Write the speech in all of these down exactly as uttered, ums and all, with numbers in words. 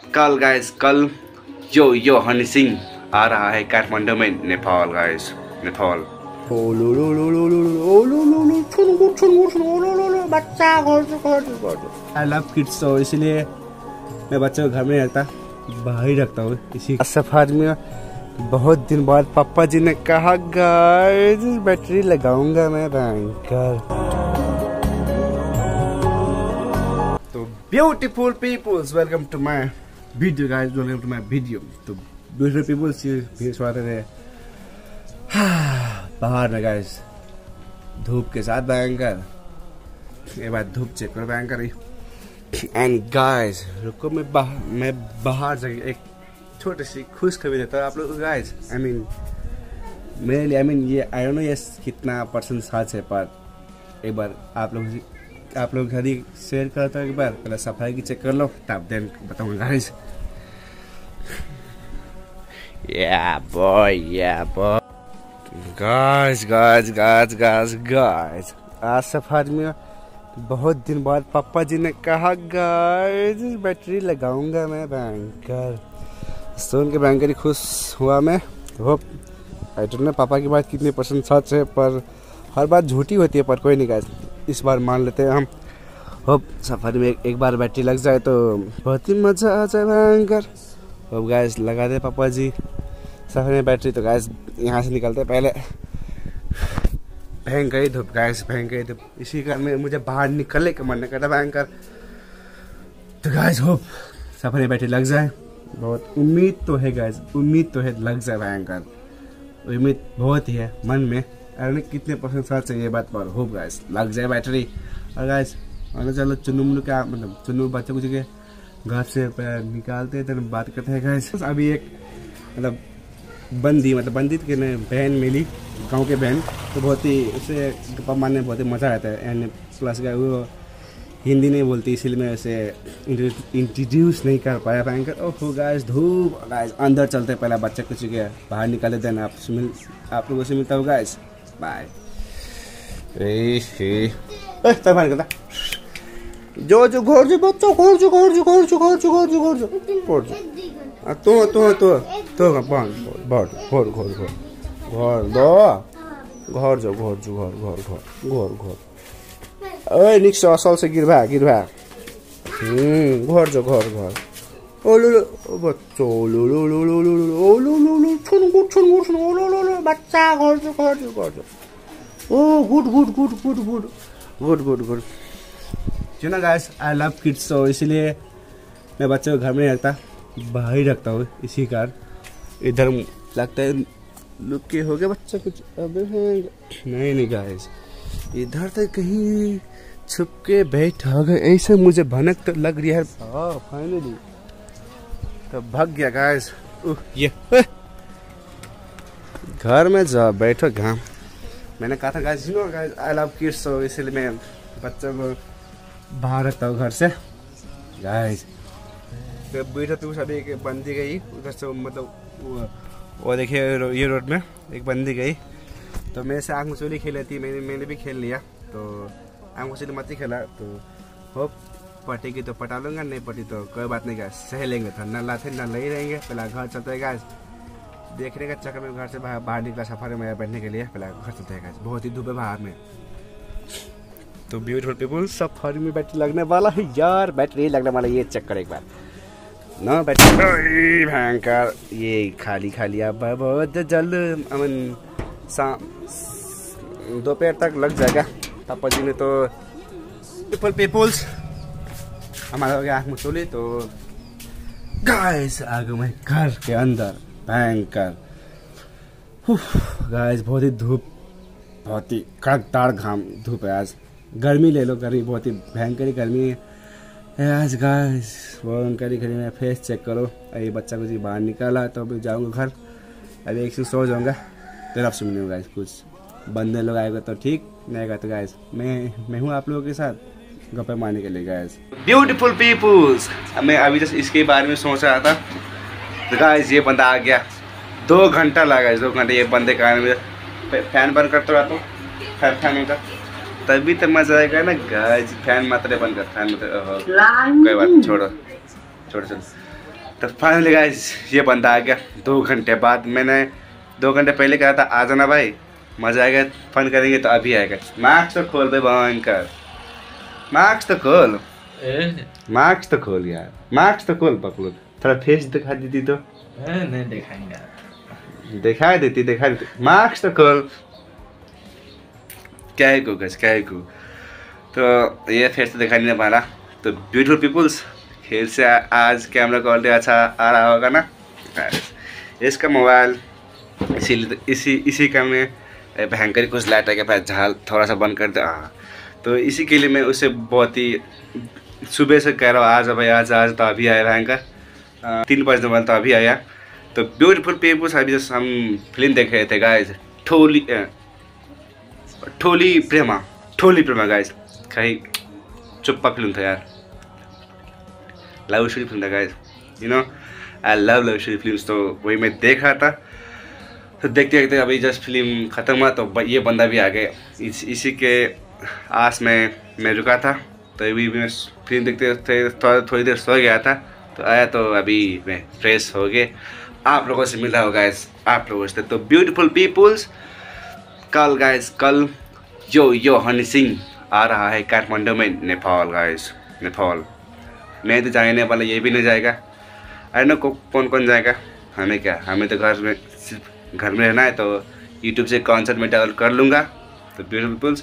कल गाइस कल यो यो हनी सिंह आ रहा है काठमांडू में नेपाल गाइस नेपाल। बच्चा आई लव किड्स, तो इसीलिए मैं बच्चे को घर में रखता बाहर ही रखता हूँ। इसी सफर में बहुत दिन बाद पापा जी ने कहा गाइस बैटरी लगाऊंगा मैं भयंकर। तो beautiful peoples welcome to my video guys, welcome to my video. तो ब्यूटीफुल पीपल्स भीड़ स्वागत है बाहर में गाइस, धूप के साथ भयंकर। ये बात धूप चेक करो भयंकर ही। एंड गाइस रुको मैं बाहर मैं बाहर जाके एक छोटी सी खुशखबरी देता हूँ आप लोग को गाइस। आई मीन मेरे लिए आई मीन ये आई डोंट नो ये कितना परसेंट सच है, पर एक बार आप लोग आप लोग घर ही शेयर करता हूँ। एक बार पहले सफाई की चेक कर लो तब देन बताऊँगा guys. Ya boy ya boy guys guys guys guys guys आज सफर में बहुत दिन बाद पापा जी ने कहा गाइस बैटरी लगाऊंगा मैं भयंकर। सुन के भयंकर ही खुश हुआ मैं। होप आई डोंट नो पापा की बात कितनी परसेंट सच है, पर हर बात झूठी होती है, पर कोई नहीं गाइस इस बार मान लेते हैं हम। होप सफर में एक, एक बार बैटरी लग जाए तो बहुत ही मजा आ जाए भयंकर। होप गाइस लगा दे पापा जी सफर में बैटरी। तो गाइस यहाँ से निकलते पहले भयंकर ही धूप गाइस, भयंकर ही धूप। इसी कारण में मुझे बाहर निकलने का मन नहीं करता भयंकर। तो गाइस होप सफर में बैटरी लग जाए, बहुत उम्मीद तो है गाइस, उम्मीद तो है लग जाए भयंकर। उम्मीद बहुत ही है मन में, अरे कितने परसेंट साथ चाहिए बात पर होप गाइस लग जाए बैटरी। और गाइस अगर चलो चुन्नू मुन्नू क्या मतलब चुन्नू बच्चे कुछ के घर से निकालते हैं तो बात करते हैं गाइस। अभी एक मतलब बंदी मतलब बंदी के ने बहन मिली गांव के बहन, तो बहुत ही उसे गप्पा मारने बहुत ही मज़ा आता है। एंड प्लस का वो हिंदी नहीं बोलती, इसलिए मैं उसे इंट्रोड्यूस नहीं कर पाया भयंकर। ओह गाइस धूप गाइस अंदर चलते पहले बच्चे कुछ के बाहर निकाले देना आप मिल आप लोगों से मिलता हूँ गाइस बाय। जो जो घोर जो बच्चों घोर जो घोर जो घोर जो घोर जो घोर जो घोर जो घोर जो तो तो तो तो बंद बंद घोर घोर घोर घोर दो घोर जो घोर जो घोर घोर घोर घोर घोर ओए निक्स असल से गिर भा गिर भा हम्म घोर जो घोर घोर ओ लो लो बच्चो लो लो लो लो लो लो लो लो लो छुन गुड छुन गुड लो लो लो लो बच्चा घोर जो घोर जो घोर जो oh good good good good good good good good you know guys I love kids, तो इसीलिए मैं बच्चे को घर में नहीं रखता बाहर ही रखता हूँ। इसी कारण इधर लगता है लुक के हो गया बच्चा कुछ अबे नहीं नहीं गाइस इधर तक कहीं छुप के बैठा होगा ऐसे मुझे भनक तो लग रही है। फाइनली तो भाग गया गाइस। ये घर में जा बैठो घाम। मैंने कहा था guys you know guys I love kids, तो इसलिए मैं बच्चों को बाहर रखता हूँ घर से गाइस। तो बैठा तो सभी एक बंदी गई उधर से मतलब वो, वो देखिए ये रोड में एक बंदी गई, तो मेरे से आँख मचोली खेल थी, मैंने मैंने भी खेल लिया। तो आँख मचोली मत ही खेला, तो होप पटेगी तो पटा लूँगा, नहीं पटी तो कोई बात नहीं गाइस सह लेंगे। तो न लाते न ले रहेंगे, पहला घर चलते हैं गाइस। देखने का चक्कर में घर से बाहर बाहर निकला सफर में बैठने के लिए, पहला घर चलते हैं गाइस। बहुत ही धूप है बाहर में। तो ब्यूटीफुल पीपल सफर में बैटरी लगने वाला है यार, बैटरी लगने वाला ये चेक कर एक बार ना बैटरी भयंकर। ये खाली खाली अब बहुत जल्द अमन शाम दोपहर तक लग जाएगा। पापा जी ने तो पीपल पीपल्स हमारा हो गया आँख मचोली। तो गाइस आ गए मैं घर के अंदर भयंकर। गाइस बहुत ही धूप, बहुत ही कड़कदार घाम धूप है आज। गर्मी ले लो, गर्मी बहुत ही भयंकर गर्मी है आज गाइस। भयंकर गर्मी में फेस चेक करो। अभी बच्चा कुछ बाहर निकाला तो अभी जाऊंगा घर, अभी एक से सो जाऊंगा। फिर आप सुन गाइस कुछ बंदे लोग आएगा तो ठीक, नहीं आएगा तो गाइस मैं मैं हूँ आप लोगों के साथ गप्पे मारने के लिए गाइस। ब्यूटीफुल पीपल्स मैं अभी जस्ट इसके बारे में सोच रहा था। तो गाइस ये बंदा आ गया, दो घंटा लगा दो घंटे ये बंदे का आने में। फैन बंद करते रहा तो फैन फैन का तभी तो मजा आएगा ना गाइस। फैन मात्र बंद कर, फैन मात्र कोई बात छोड़ो छोड़ो चलो। तो फाइनली गाइस ये बंदा आ गया दो घंटे बाद। मैंने दो घंटे पहले कहा था आ जाना भाई, मज़ा आएगा, फन करेंगे। तो अभी आएगा। मार्क्स तो खोल दे भयंकर, मार्क्स तो खोल, मार्क्स तो खोल यार, मार्क्स तो खोल पकड़ो। थोड़ा फेस दिखा देती तो नहीं दिखाएंगे, दिखा देती दिखा देती मार्क्स तो खोल। क्या है को गज क्या है को। तो ये फेस तो दिखा नहीं पाला। तो ब्यूटीफुल पीपल्स, खेल से आ, आज कैमरा क्वालिटी अच्छा आ रहा होगा ना। इसका मोबाइल इसीलिए इसी इसी का में भयंकर कुछ लाइट है भाई, झाल थोड़ा सा बंद कर दे। हाँ तो इसी के लिए मैं उसे बहुत ही सुबह से कह रहा हूँ आज भाई आज आज। तो अभी आया भयंकर तीन बजने वाला, तो अभी आया। तो ब्यूटीफुल पीपल्स अभी जैसे हम फिल्म देख रहे थे गाइस, ठोली ठोली प्रेमा ठोली प्रेमा गाइस। कहीं चुप्पा फिल्म था यार, लव स्टोरी फिल्म था guys. You know I love love story films. तो वही मैं देख रहा था। तो देखते देखते अभी जस्ट फिल्म ख़त्म हुआ तो ये बंदा भी आ गया। इस, इसी के आस में मैं रुका था। तो अभी मैं फिल्म देखते थे, थोड़ा थोड़ी देर सो गया था। तो आया तो अभी मैं फ्रेश हो गए, आप लोगों से मिला हो गाइस, आप लोगों से। तो ब्यूटीफुल पीपल्स, कल गाइस कल यो यो हनी सिंह आ रहा है काठमांडू में, नेपाल गाइस, नेपाल। मैं तो जाने वाला, ये भी नहीं जाएगा। आई नो कौन कौन जाएगा, हमें क्या, हमें तो घर में सिर्फ घर में रहना है। तो यूट्यूब से कॉन्सर्ट में डाउनलोड कर लूँगा। तो ब्यूटीफुल पीपल्स,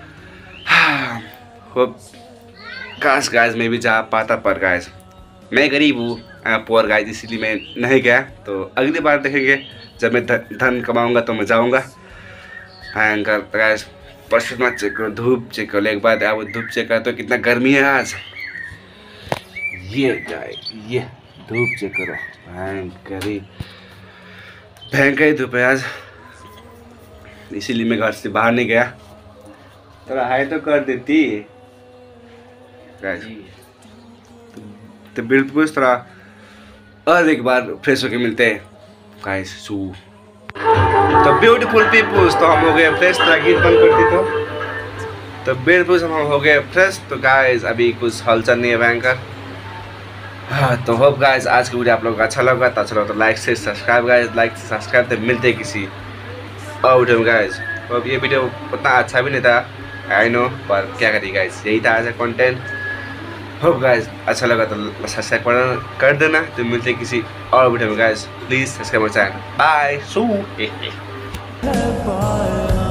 होप काश गाइस मैं भी जा पाता, पर गाइस मैं गरीब हूँ पुअर गाइस, इसीलिए मैं नहीं गया। तो अगली बार देखेंगे, जब मैं धन कमाऊँगा तो मैं जाऊँगा। भयंकर गाइस, परसों चेक करो, धूप चेक करो एक बार। आप धूप चेक करो तो कितना गर्मी है आज। ये जाए ये धूप चेक करो, भयंकर ही भयंकर ही धूप है आज। इसीलिए मैं घर से बाहर नहीं गया। थोड़ा हाई तो कर देती गाइस। तो बिल्कुल थोड़ा और एक बार फ्रेश होके मिलते हैं गाइस। सू तो ब्यूटीफुल पीपल्स, तो हम हो गए फ्रेश। थोड़ा गीत बंद करती तो तो बिल्कुल हम हो गए फ्रेश। तो गाइस अभी कुछ हलचल नहीं है भयंकर। हाँ तो होप गाइस आज की वीडियो आप लोगों को अच्छा लगा। तो अच्छा लगा तो लाइक से सब्सक्राइब गाइस, लाइक से सब्सक्राइब। तो मिलते हैं किसी और वीडियो में गाइस। तो अब ये वीडियो उतना अच्छा भी नहीं था, आई नो, पर क्या करिए गाइस, यही था आज का कंटेंट। होप गाइस अच्छा लगा तो सब्सक्राइब कर देना। तो मिलते हैं किसी और वीडियो में guys, please subscribe channel. Bye Sue.